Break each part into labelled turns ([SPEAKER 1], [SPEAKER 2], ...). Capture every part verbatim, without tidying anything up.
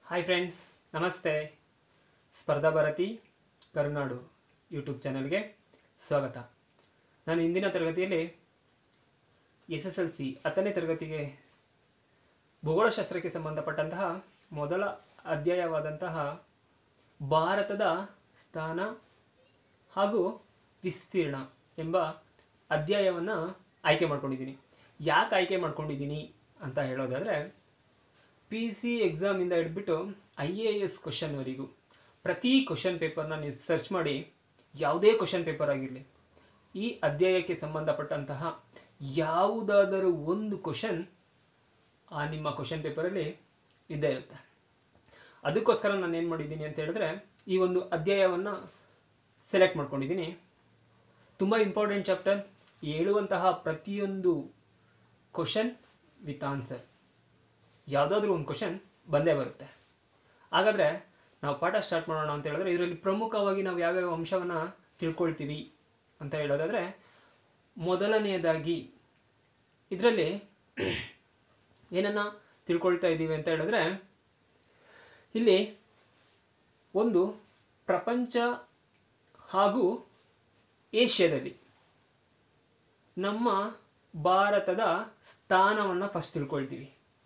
[SPEAKER 1] Hi friends, ನಮಸ್ತೆ. ಸ್ಪರ್ಧಾ ಭಾರತಿ ಕರುನಾಡು YouTube ಚಾನಲ್ಗೆ ಸ್ವಾಗತ. ನಾನು ಇಂದಿನ ತರಗತಿಯಲ್ಲಿ ಎಸ್ ಎಸ್ ಎಲ್ ಸಿ ಹತ್ತನೇ ತರಗತಿಗೆ ಭೂಗೋಳಶಾಸ್ತ್ರಕ್ಕೆ ಸಂಬಂಧಪಟ್ಟಂತಹ ಮೊದಲ ಅಧ್ಯಾಯವಾದಂತಹ ಭಾರತದ ಸ್ಥಾನ ಹಾಗೂ ವಿಸ್ತೀರ್ಣ ಎಂಬ ಅಧ್ಯಾಯವನ್ನು ಆಯ್ಕೆ ಮಾಡ್ಕೊಂಡಿದ್ದೀನಿ. ಯಾಕೆ ಆಯ್ಕೆ ಮಾಡ್ಕೊಂಡಿದ್ದೀನಿ ಅಂತ ಹೇಳೋದಾದರೆ, ಪಿ ಸಿ ಎಕ್ಸಾಮಿಂದ ಹಿಡಿದ್ಬಿಟ್ಟು ಐ ಎ ಎಸ್ ಕ್ವಶನ್ವರೆಗೂ ಪ್ರತಿ ಕ್ವಶನ್ ಪೇಪರ್ನ ನೀವು ಸರ್ಚ್ ಮಾಡಿ, ಯಾವುದೇ ಕ್ವಶನ್ ಪೇಪರ್ ಆಗಿರಲಿ, ಈ ಅಧ್ಯಾಯಕ್ಕೆ ಸಂಬಂಧಪಟ್ಟಂತಹ ಯಾವುದಾದರೂ ಒಂದು ಕ್ವಶನ್ ಆ ನಿಮ್ಮ ಕ್ವಶನ್ ಪೇಪರಲ್ಲಿ ಇದ್ದೇ ಇರುತ್ತೆ. ಅದಕ್ಕೋಸ್ಕರ ನಾನು ಏನು ಮಾಡಿದ್ದೀನಿ ಅಂತ ಹೇಳಿದ್ರೆ, ಈ ಒಂದು ಅಧ್ಯಾಯವನ್ನು ಸೆಲೆಕ್ಟ್ ಮಾಡ್ಕೊಂಡಿದ್ದೀನಿ. ತುಂಬ ಇಂಪಾರ್ಟೆಂಟ್ ಚಾಪ್ಟರ್. ಹೇಳುವಂತಹ ಪ್ರತಿಯೊಂದು ಕ್ವಶನ್ ವಿತ್ ಆನ್ಸರ್, ಯಾವುದಾದ್ರೂ ಒಂದು ಕ್ವಶನ್ ಬಂದೇ ಬರುತ್ತೆ. ಹಾಗಾದರೆ ನಾವು ಪಾಠ ಸ್ಟಾರ್ಟ್ ಮಾಡೋಣ ಅಂತ ಹೇಳಿದ್ರೆ, ಇದರಲ್ಲಿ ಪ್ರಮುಖವಾಗಿ ನಾವು ಯಾವ್ಯಾವ ಅಂಶವನ್ನು ತಿಳ್ಕೊಳ್ತೀವಿ ಅಂತ ಹೇಳೋದಾದರೆ, ಮೊದಲನೆಯದಾಗಿ ಇದರಲ್ಲಿ ಏನನ್ನು ತಿಳ್ಕೊಳ್ತಾ ಇದ್ದೀವಿ ಅಂತ ಹೇಳಿದ್ರೆ, ಇಲ್ಲಿ ಒಂದು ಪ್ರಪಂಚ ಹಾಗೂ ಏಷ್ಯಾದಲ್ಲಿ ನಮ್ಮ ಭಾರತದ ಸ್ಥಾನವನ್ನು ಫಸ್ಟ್ ತಿಳ್ಕೊಳ್ತೀವಿ.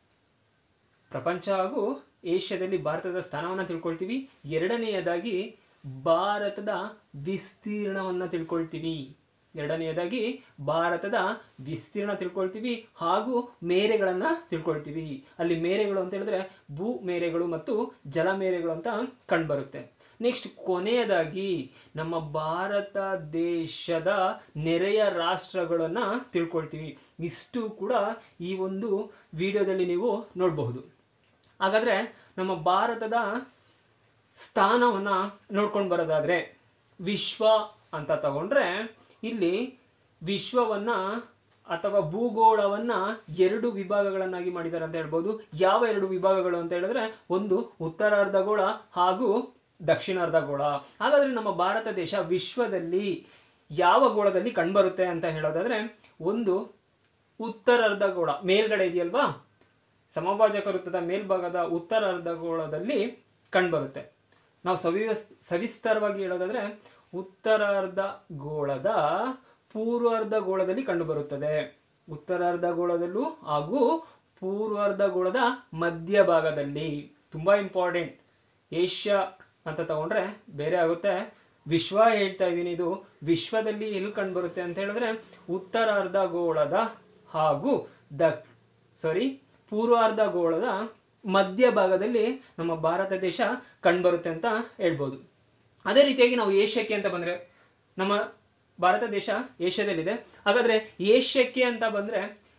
[SPEAKER 1] ಪ್ರಪಂಚ ಹಾಗೂ ಏಷ್ಯಾದಲ್ಲಿ ಭಾರತದ ಸ್ಥಾನವನ್ನು ತಿಳ್ಕೊಳ್ತೀವಿ. ಎರಡನೆಯದಾಗಿ ಭಾರತದ ವಿಸ್ತೀರ್ಣವನ್ನು ತಿಳ್ಕೊಳ್ತೀವಿ. ಎರಡನೆಯದಾಗಿ ಭಾರತದ ವಿಸ್ತೀರ್ಣ ತಿಳ್ಕೊಳ್ತೀವಿ ಹಾಗೂ ಮೇರೆಗಳನ್ನು ತಿಳ್ಕೊಳ್ತೀವಿ. ಅಲ್ಲಿ ಮೇರೆಗಳು ಅಂತ ಹೇಳಿದ್ರೆ ಭೂ ಮೇರೆಗಳು ಮತ್ತು ಜಲ ಮೇರೆಗಳು ಅಂತ ಕಂಡುಬರುತ್ತೆ. ನೆಕ್ಸ್ಟ್ ಕೊನೆಯದಾಗಿ ನಮ್ಮ ಭಾರತ ದೇಶದ ನೆರೆಯ ರಾಷ್ಟ್ರಗಳನ್ನು ತಿಳ್ಕೊಳ್ತೀವಿ. ಇಷ್ಟು ಕೂಡ ಈ ಒಂದು ವಿಡಿಯೋದಲ್ಲಿ ನೀವು ನೋಡಬಹುದು. ಹಾಗಾದರೆ ನಮ್ಮ ಭಾರತದ ಸ್ಥಾನವನ್ನು ನೋಡ್ಕೊಂಡು ಬರೋದಾದರೆ, ವಿಶ್ವ ಅಂತ ತಗೊಂಡ್ರೆ ಇಲ್ಲಿ ವಿಶ್ವವನ್ನು ಅಥವಾ ಭೂಗೋಳವನ್ನು ಎರಡು ವಿಭಾಗಗಳನ್ನಾಗಿ ಮಾಡಿದ್ದಾರೆ ಅಂತ ಹೇಳ್ಬೋದು. ಯಾವ ಎರಡು ವಿಭಾಗಗಳು ಅಂತ ಹೇಳಿದ್ರೆ, ಒಂದು ಉತ್ತರಾರ್ಧಗೋಳ ಹಾಗೂ ದಕ್ಷಿಣಾರ್ಧಗೋಳ. ಹಾಗಾದರೆ ನಮ್ಮ ಭಾರತ ದೇಶ ವಿಶ್ವದಲ್ಲಿ ಯಾವ ಗೋಳದಲ್ಲಿ ಕಂಡುಬರುತ್ತೆ ಅಂತ ಹೇಳೋದಾದರೆ, ಒಂದು ಉತ್ತರಾರ್ಧಗೋಳ ಮೇಲ್ಗಡೆ ಇದೆಯಲ್ವಾ, ಸಮಭಾಜಕ ವೃತ್ತದ ಮೇಲ್ಭಾಗದ ಉತ್ತರಾರ್ಧಗೋಳದಲ್ಲಿ ಕಂಡುಬರುತ್ತೆ. ನಾವು ಸವಿವಸ್ ಸವಿಸ್ತಾರವಾಗಿ ಹೇಳೋದಾದರೆ, ಉತ್ತರಾರ್ಧಗೋಳದ ಪೂರ್ವಾರ್ಧಗೋಳದಲ್ಲಿ ಕಂಡುಬರುತ್ತದೆ. ಉತ್ತರಾರ್ಧಗೋಳದಲ್ಲೂ ಹಾಗೂ ಪೂರ್ವಾರ್ಧಗೋಳದ ಮಧ್ಯಭಾಗದಲ್ಲಿ. ತುಂಬ ಇಂಪಾರ್ಟೆಂಟ್. ಏಷ್ಯಾ ಅಂತ ತಗೊಂಡ್ರೆ ಬೇರೆ ಆಗುತ್ತೆ. ವಿಶ್ವ ಹೇಳ್ತಾ ಇದ್ದೀನಿ, ಇದು ವಿಶ್ವದಲ್ಲಿ ಎಲ್ಲಿ ಕಂಡುಬರುತ್ತೆ ಅಂತ ಹೇಳಿದ್ರೆ, ಉತ್ತರಾರ್ಧಗೋಳದ ಹಾಗೂ ದ ಸಾರಿ ಪೂರ್ವಾರ್ಧಗೋಳದ ಮಧ್ಯಭಾಗದಲ್ಲಿ ನಮ್ಮ ಭಾರತ ದೇಶ ಕಂಡುಬರುತ್ತೆ ಅಂತ ಹೇಳ್ಬೋದು. ಅದೇ ರೀತಿಯಾಗಿ ನಾವು ಏಷ್ಯಾಕ್ಕೆ ಅಂತ ಬಂದರೆ, ನಮ್ಮ ಭಾರತ ದೇಶ ಏಷ್ಯಾದಲ್ಲಿದೆ. ಹಾಗಾದರೆ ಏಷ್ಯಾಕ್ಕೆ ಅಂತ ಬಂದರೆ,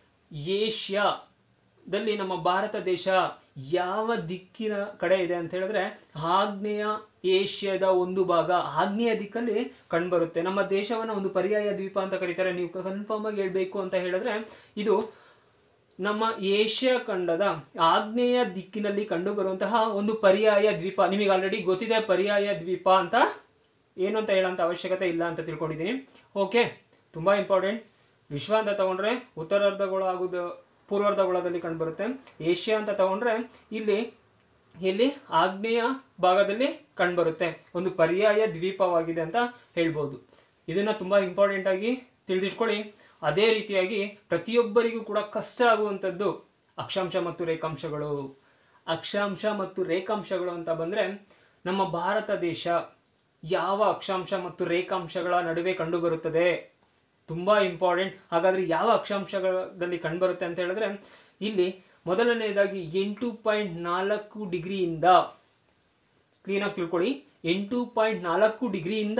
[SPEAKER 1] ಏಷ್ಯಾದಲ್ಲಿ ನಮ್ಮ ಭಾರತ ದೇಶ ಯಾವ ದಿಕ್ಕಿನ ಕಡೆ ಇದೆ ಅಂತ ಹೇಳಿದ್ರೆ, ಆಗ್ನೇಯ ಏಷ್ಯಾದ ಒಂದು ಭಾಗ ಆಗ್ನೇಯ ದಿಕ್ಕಲ್ಲಿ ಕಂಡುಬರುತ್ತೆ. ನಮ್ಮ ದೇಶವನ್ನು ಒಂದು ಪರ್ಯಾಯ ದ್ವೀಪ ಅಂತ ಕರೀತಾರೆ. ನೀವು ಕನ್ಫರ್ಮ್ ಆಗಿ ಹೇಳಬೇಕು ಅಂತ ಹೇಳಿದ್ರೆ, ಇದು ನಮ್ಮ ಏಷ್ಯಾ ಖಂಡದ ಆಗ್ನೇಯ ದಿಕ್ಕಿನಲ್ಲಿ ಕಂಡು ಬರುವಂತಹ ಒಂದು ಪರ್ಯಾಯ ದ್ವೀಪ. ನಿಮಗೆ ಆಲ್ರೆಡಿ ಗೊತ್ತಿದೆ ಪರ್ಯಾಯ ದ್ವೀಪ ಅಂತ ಏನು ಅಂತ ಹೇಳೋಂಥ ಅವಶ್ಯಕತೆ ಇಲ್ಲ ಅಂತ ತಿಳ್ಕೊಂಡಿದ್ದೀನಿ. ಓಕೆ, ತುಂಬ ಇಂಪಾರ್ಟೆಂಟ್. ವಿಶ್ವ ಅಂತ ತಗೊಂಡ್ರೆ ಉತ್ತರಾರ್ಧಗೋಳ ಹಾಗೂ ಪೂರ್ವಾರ್ಧಗೋಳದಲ್ಲಿ ಕಂಡುಬರುತ್ತೆ. ಏಷ್ಯಾ ಅಂತ ತಗೊಂಡ್ರೆ ಇಲ್ಲಿ ಇಲ್ಲಿ ಆಗ್ನೇಯ ಭಾಗದಲ್ಲಿ ಕಂಡುಬರುತ್ತೆ. ಒಂದು ಪರ್ಯಾಯ ದ್ವೀಪವಾಗಿದೆ ಅಂತ ಹೇಳ್ಬೋದು. ಇದನ್ನು ತುಂಬ ಇಂಪಾರ್ಟೆಂಟಾಗಿ ತಿಳಿದಿಟ್ಕೊಳ್ಳಿ. ಅದೇ ರೀತಿಯಾಗಿ ಪ್ರತಿಯೊಬ್ಬರಿಗೂ ಕೂಡ ಕಷ್ಟ ಆಗುವಂಥದ್ದು ಅಕ್ಷಾಂಶ ಮತ್ತು ರೇಖಾಂಶಗಳು. ಅಕ್ಷಾಂಶ ಮತ್ತು ರೇಖಾಂಶಗಳು ಅಂತ ಬಂದರೆ, ನಮ್ಮ ಭಾರತ ದೇಶ ಯಾವ ಅಕ್ಷಾಂಶ ಮತ್ತು ರೇಖಾಂಶಗಳ ನಡುವೆ ಕಂಡುಬರುತ್ತದೆ? ತುಂಬ ಇಂಪಾರ್ಟೆಂಟ್. ಹಾಗಾದರೆ ಯಾವ ಅಕ್ಷಾಂಶಗಳಲ್ಲಿ ಕಂಡುಬರುತ್ತೆ ಅಂತ ಹೇಳಿದ್ರೆ, ಇಲ್ಲಿ ಮೊದಲನೆಯದಾಗಿ ಎಂಟು ಪಾಯಿಂಟ್ ನಾಲ್ಕು ಡಿಗ್ರಿಯಿಂದ, ಕ್ಲೀನಾಗಿ ತಿಳ್ಕೊಳ್ಳಿ, ಎಂಟು ಪಾಯಿಂಟ್ ನಾಲ್ಕು ಡಿಗ್ರಿಯಿಂದ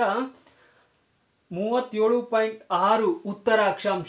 [SPEAKER 1] ಮೂವತ್ತೇಳು ಪಾಯಿಂಟ್ ಆರು ಉತ್ತರ ಅಕ್ಷಾಂಶ.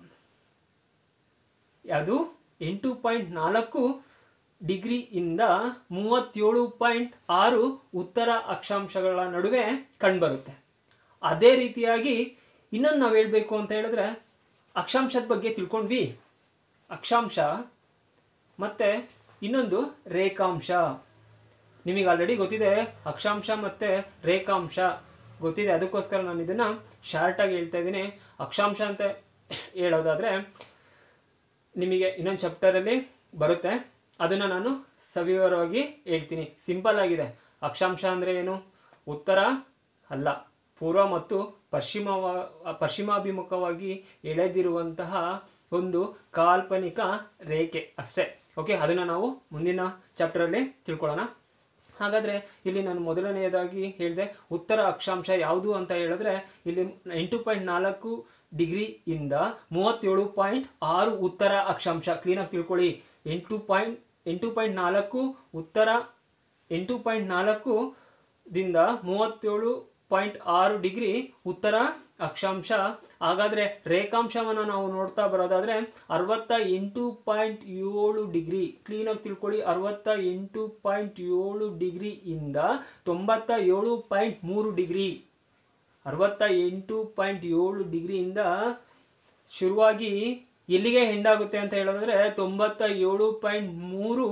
[SPEAKER 1] ಯಾವುದು? ಎಂಟು ಪಾಯಿಂಟ್ ನಾಲ್ಕು ಡಿಗ್ರಿಯಿಂದ ಮೂವತ್ತೇಳು ಪಾಯಿಂಟ್ ಆರು ಉತ್ತರ ಅಕ್ಷಾಂಶಗಳ ನಡುವೆ ಕಂಡುಬರುತ್ತೆ. ಅದೇ ರೀತಿಯಾಗಿ ಇನ್ನೊಂದು ನಾವು ಹೇಳಬೇಕು ಅಂತ ಹೇಳಿದ್ರೆ, ಅಕ್ಷಾಂಶದ ಬಗ್ಗೆ ತಿಳ್ಕೊಂಡ್ವಿ. ಅಕ್ಷಾಂಶ ಮತ್ತು ಇನ್ನೊಂದು ರೇಖಾಂಶ. ನಿಮಗೆ ಆಲ್ರೆಡಿ ಗೊತ್ತಿದೆ ಅಕ್ಷಾಂಶ ಮತ್ತು ರೇಖಾಂಶ ಗೊತ್ತಿದೆ. ಅದಕ್ಕೋಸ್ಕರ ನಾನು ಇದನ್ನು ಶಾರ್ಟಾಗಿ ಹೇಳ್ತಾ ಇದ್ದೀನಿ. ಅಕ್ಷಾಂಶ ಅಂತ ಹೇಳೋದಾದರೆ ನಿಮಗೆ ಇನ್ನೊಂದು ಚಾಪ್ಟರಲ್ಲಿ ಬರುತ್ತೆ. ಅದನ್ನು ನಾನು ಸವಿವರವಾಗಿ ಹೇಳ್ತೀನಿ. ಸಿಂಪಲ್ ಆಗಿದೆ. ಅಕ್ಷಾಂಶ ಅಂದರೆ ಏನು? ಉತ್ತರ ಅಲ್ಲ, ಪೂರ್ವ ಮತ್ತು ಪಶ್ಚಿಮ ಪಶ್ಚಿಮಾಭಿಮುಖವಾಗಿ ಎಳೆದಿರುವಂತಹ ಒಂದು ಕಾಲ್ಪನಿಕ ರೇಖೆ ಅಷ್ಟೇ. ಓಕೆ, ಅದನ್ನು ನಾವು ಮುಂದಿನ ಚಾಪ್ಟರಲ್ಲಿ ತಿಳ್ಕೊಳ್ಳೋಣ. ಹಾಗಾದರೆ ಇಲ್ಲಿ ನಾನು ಮೊದಲನೆಯದಾಗಿ ಹೇಳಿದೆ ಉತ್ತರ ಅಕ್ಷಾಂಶ ಯಾವುದು ಅಂತ ಹೇಳಿದ್ರೆ ಇಲ್ಲಿ ಎಂಟು ಪಾಯಿಂಟ್ ನಾಲ್ಕು ಡಿಗ್ರಿಯಿಂದ ಮೂವತ್ತೇಳು ಪಾಯಿಂಟ್ ಆರು ಉತ್ತರ ಅಕ್ಷಾಂಶ. ಕ್ಲೀನಾಗಿ ತಿಳ್ಕೊಳ್ಳಿ. ಎಂಟು ಪಾಯಿಂಟ್ ಎಂಟು ಪಾಯಿಂಟ್ ನಾಲ್ಕು ಉತ್ತರ ಎಂಟು ಪಾಯಿಂಟ್ ನಾಲ್ಕು ದಿಂದ ಮೂವತ್ತೇಳು ಪಾಯಿಂಟ್ ಆರು ಡಿಗ್ರಿ ಉತ್ತರ ಅಕ್ಷಾಂಶ. ಹಾಗಾದರೆ ರೇಖಾಂಶವನ್ನು ನಾವು ನೋಡ್ತಾ ಬರೋದಾದರೆ ಅರವತ್ತ ಎಂಟು ಪಾಯಿಂಟ್ ಏಳು ಡಿಗ್ರಿ. ಕ್ಲೀನಾಗಿ ತಿಳ್ಕೊಳ್ಳಿ. ಅರವತ್ತ ಎಂಟು ಪಾಯಿಂಟ್ ಏಳು ಡಿಗ್ರಿಯಿಂದ ತೊಂಬತ್ತ ಏಳು ಪಾಯಿಂಟ್ ಮೂರು ಡಿಗ್ರಿ. ಅರವತ್ತ ಎಂಟು ಪಾಯಿಂಟ್ ಏಳು ಡಿಗ್ರಿಯಿಂದ ಶುರುವಾಗಿ ಎಲ್ಲಿಗೆ ಹೆಂಡಾಗುತ್ತೆ ಅಂತ ಹೇಳೋದಾದ್ರೆ ತೊಂಬತ್ತ ಏಳು ಪಾಯಿಂಟ್ ಮೂರು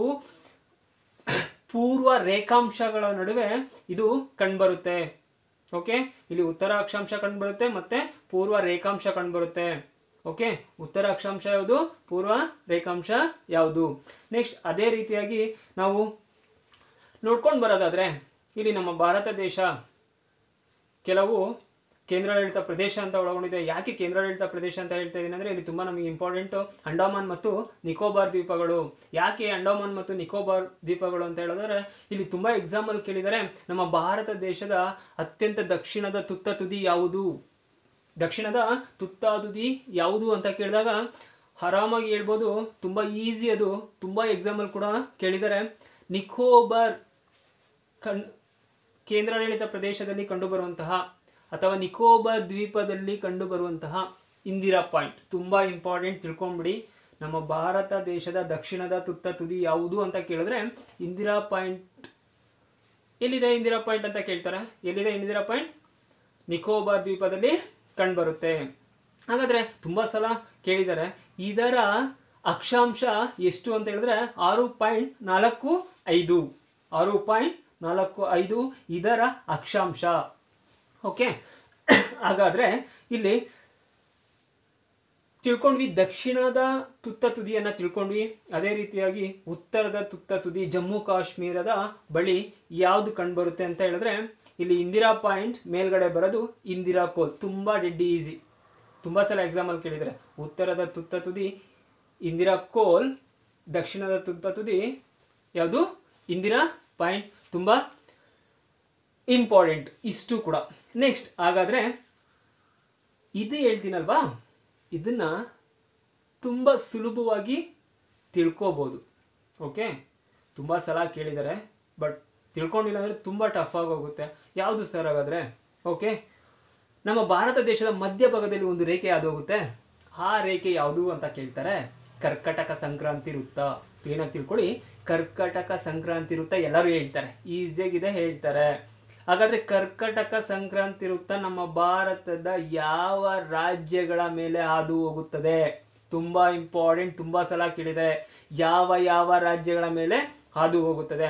[SPEAKER 1] ಪೂರ್ವ ರೇಖಾಂಶಗಳ ನಡುವೆ ಇದು ಕಂಡುಬರುತ್ತೆ. ಓಕೆ, ಇಲ್ಲಿ ಉತ್ತರ ಅಕ್ಷಾಂಶ ಕಂಡುಬರುತ್ತೆ ಮತ್ತೆ ಪೂರ್ವ ರೇಖಾಂಶ ಕಂಡುಬರುತ್ತೆ. ಓಕೆ, ಉತ್ತರ ಅಕ್ಷಾಂಶ ಯಾವುದು, ಪೂರ್ವ ರೇಖಾಂಶ ಯಾವುದು. ನೆಕ್ಸ್ಟ್ ಅದೇ ರೀತಿಯಾಗಿ ನಾವು ನೋಡ್ಕೊಂಡು ಬರೋದಾದ್ರೆ ಇಲ್ಲಿ ನಮ್ಮ ಭಾರತ ದೇಶ ಕೆಲವು ಕೇಂದ್ರಾಡಳಿತ ಪ್ರದೇಶ ಅಂತ ಒಳಗೊಂಡಿದೆ. ಯಾಕೆ ಕೇಂದ್ರಾಡಳಿತ ಪ್ರದೇಶ ಅಂತ ಹೇಳ್ತಾ ಇದ್ದೀನಿ ಅಂದರೆ ಇಲ್ಲಿ ತುಂಬ ನಮಗೆ ಇಂಪಾರ್ಟೆಂಟು ಅಂಡಮಾನ್ ಮತ್ತು ನಿಕೋಬಾರ್ ದ್ವೀಪಗಳು. ಯಾಕೆ ಅಂಡಮಾನ್ ಮತ್ತು ನಿಕೋಬಾರ್ ದ್ವೀಪಗಳು ಅಂತ ಹೇಳಿದ್ರೆ ಇಲ್ಲಿ ತುಂಬ ಎಕ್ಸಾಂಪಲ್ ಕೇಳಿದರೆ ನಮ್ಮ ಭಾರತ ದೇಶದ ಅತ್ಯಂತ ದಕ್ಷಿಣದ ತುತ್ತ ತುದಿ ಯಾವುದು, ದಕ್ಷಿಣದ ತುತ್ತ ತುದಿ ಯಾವುದು ಅಂತ ಕೇಳಿದಾಗ ಆರಾಮಾಗಿ ಹೇಳ್ಬೋದು. ತುಂಬ ಈಸಿ, ಅದು ತುಂಬ ಎಕ್ಸಾಂಪಲ್ ಕೂಡ ಕೇಳಿದರೆ ನಿಕೋಬಾರ್ ಕಣ್ ಕೇಂದ್ರಾಡಳಿತ ಪ್ರದೇಶದಲ್ಲಿ ಕಂಡುಬರುವಂತಹ ಅಥವಾ ನಿಕೋಬಾರ್ ದ್ವೀಪದಲ್ಲಿ ಕಂಡುಬರುವಂತಹ ಇಂದಿರಾ ಪಾಯಿಂಟ್ ತುಂಬ ಇಂಪಾರ್ಟೆಂಟ್, ತಿಳ್ಕೊಂಬಿಡಿ. ನಮ್ಮ ಭಾರತ ದೇಶದ ದಕ್ಷಿಣದ ತುತ್ತ ತುದಿ ಯಾವುದು ಅಂತ ಕೇಳಿದ್ರೆ ಇಂದಿರಾ ಪಾಯಿಂಟ್. ಎಲ್ಲಿದೆ ಇಂದಿರಾ ಪಾಯಿಂಟ್ ಅಂತ ಕೇಳ್ತಾರೆ. ಎಲ್ಲಿದೆ ಇಂದಿರಾ ಪಾಯಿಂಟ್? ನಿಕೋಬಾರ್ ದ್ವೀಪದಲ್ಲಿ ಕಂಡುಬರುತ್ತೆ. ಹಾಗಾದರೆ ತುಂಬ ಸಲ ಕೇಳಿದ್ದಾರೆ ಇದರ ಅಕ್ಷಾಂಶ ಎಷ್ಟು ಅಂತ ಹೇಳಿದ್ರೆ ಆರು ಪಾಯಿಂಟ್ ನಾಲ್ಕು ಐದು ಆರು ಪಾಯಿಂಟ್ ನಾಲ್ಕು ಐದು ಇದರ ಅಕ್ಷಾಂಶ. ಓಕೆ, ಹಾಗಾದರೆ ಇಲ್ಲಿ ತಿಳ್ಕೊಂಡ್ವಿ ದಕ್ಷಿಣದ ತುತ್ತ ತುದಿಯನ್ನು ತಿಳ್ಕೊಂಡ್ವಿ. ಅದೇ ರೀತಿಯಾಗಿ ಉತ್ತರದ ತುತ್ತ ತುದಿ ಜಮ್ಮು ಕಾಶ್ಮೀರದ ಬಳಿ ಯಾವುದು ಕಂಡುಬರುತ್ತೆ ಅಂತ ಹೇಳಿದ್ರೆ ಇಲ್ಲಿ ಇಂದಿರಾ ಪಾಯಿಂಟ್ ಮೇಲ್ಗಡೆ ಬರೋದು ಇಂದಿರಾ ಕೋಲ್. ತುಂಬ ಡೆಡ್ ಈಸಿ, ತುಂಬ ಸಲ ಎಕ್ಸಾಮಲ್ಲಿ ಕೇಳಿದರೆ ಉತ್ತರದ ತುತ್ತ ತುದಿ ಇಂದಿರಾ ಕೋಲ್, ದಕ್ಷಿಣದ ತುತ್ತ ತುದಿ ಯಾವುದು ಇಂದಿರಾ ಪಾಯಿಂಟ್. ತುಂಬ ಇಂಪಾರ್ಟೆಂಟ್ ಇಷ್ಟು ಕೂಡ. ನೆಕ್ಸ್ಟ್ ಹಾಗಾದರೆ ಇದು ಹೇಳ್ತೀನಲ್ವಾ, ಇದನ್ನು ತುಂಬ ಸುಲಭವಾಗಿ ತಿಳ್ಕೋಬೋದು. ಓಕೆ, ತುಂಬ ಸಲ ಕೇಳಿದ್ದಾರೆ ಬಟ್ ತಿಳ್ಕೊಂಡಿಲ್ಲ ಅಂದರೆ ತುಂಬ ಟಫ್ ಆಗೋಗುತ್ತೆ. ಯಾವುದು ಸರ್ ಹಾಗಾದರೆ? ಓಕೆ, ನಮ್ಮ ಭಾರತ ದೇಶದ ಮಧ್ಯಭಾಗದಲ್ಲಿ ಒಂದು ರೇಖೆ ಯಾವುದು ಹೋಗುತ್ತೆ, ಆ ರೇಖೆ ಯಾವುದು ಅಂತ ಕೇಳ್ತಾರೆ. ಕರ್ಕಟಕ ಸಂಕ್ರಾಂತಿ ವೃತ್ತ. ಕ್ಲೀನಾಗಿ ತಿಳ್ಕೊಳ್ಳಿ. ಕರ್ಕಟಕ ಸಂಕ್ರಾಂತಿ ವೃತ್ತ ಎಲ್ಲರೂ ಹೇಳ್ತಾರೆ, ಈಸಿಯಾಗಿದೆ ಹೇಳ್ತಾರೆ. ಹಾಗಾದರೆ ಕರ್ಕಟಕ ಸಂಕ್ರಾಂತಿ ವೃತ್ತ ನಮ್ಮ ಭಾರತದ ಯಾವ ರಾಜ್ಯಗಳ ಮೇಲೆ ಹಾದು ಹೋಗುತ್ತದೆ? ತುಂಬ ಇಂಪಾರ್ಟೆಂಟ್, ತುಂಬ ಸಲ ಕೇಳಿದೆ. ಯಾವ ಯಾವ ರಾಜ್ಯಗಳ ಮೇಲೆ ಹಾದು ಹೋಗುತ್ತದೆ?